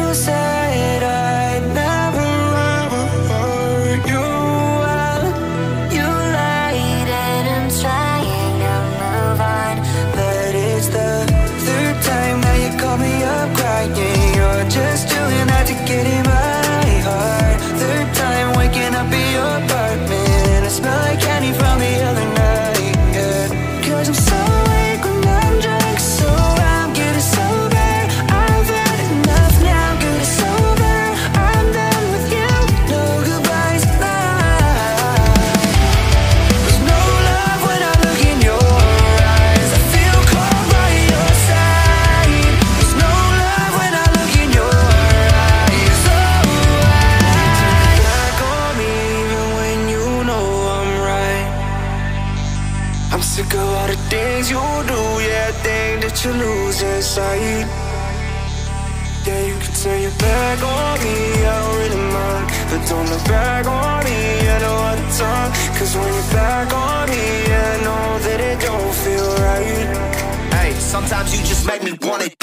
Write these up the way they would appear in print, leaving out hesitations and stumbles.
said I'd never ever hurt you. Well, you lied and I'm trying to move on, but it's the third time that you call me up crying. You're just doing that to get in my heart. Third time waking up in your apartment and I smell like candy from the other night, yeah. 'Cause I'm so weak when I'm drunk, so I'm getting sober. I've had enough now, good as sober. I'm done with you, no goodbyes now. There's no love when I look in your eyes. I feel cold by your side. There's no love when I look in your eyes. Oh, why back on me even when you know I'm right? I'm sick of all the things you do, yeah, think that you lose inside. Yeah, you can turn your back on me, I don't really mind, but don't look back on me, I know all the time. 'Cause when you're back on me, I know that it don't feel right. Hey, sometimes you just make me want it.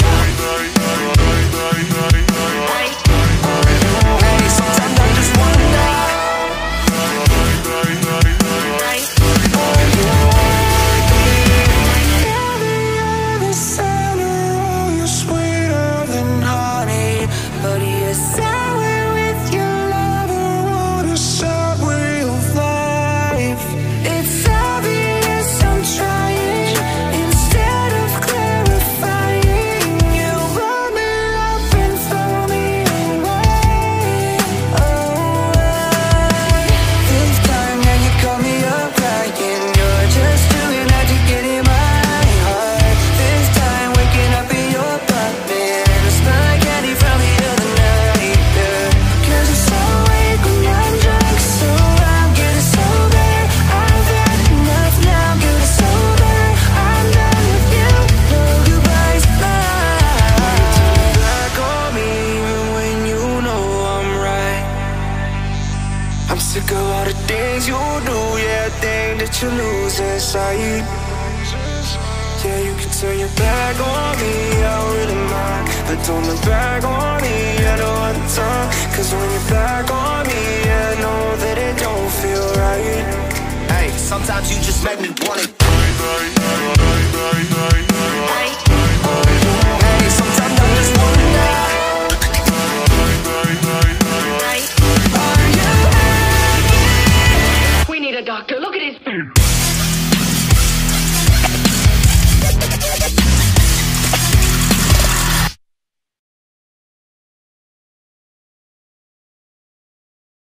Hey, sometimes I just wanna die. I'm sick of all the things you do, yeah, think that you lose inside. Yeah, you can turn your back on me, I don't really mind, but don't look back on me, I know all the time. 'Cause when you're back on me, I know that it don't feel right. Hey, sometimes you just make me want it.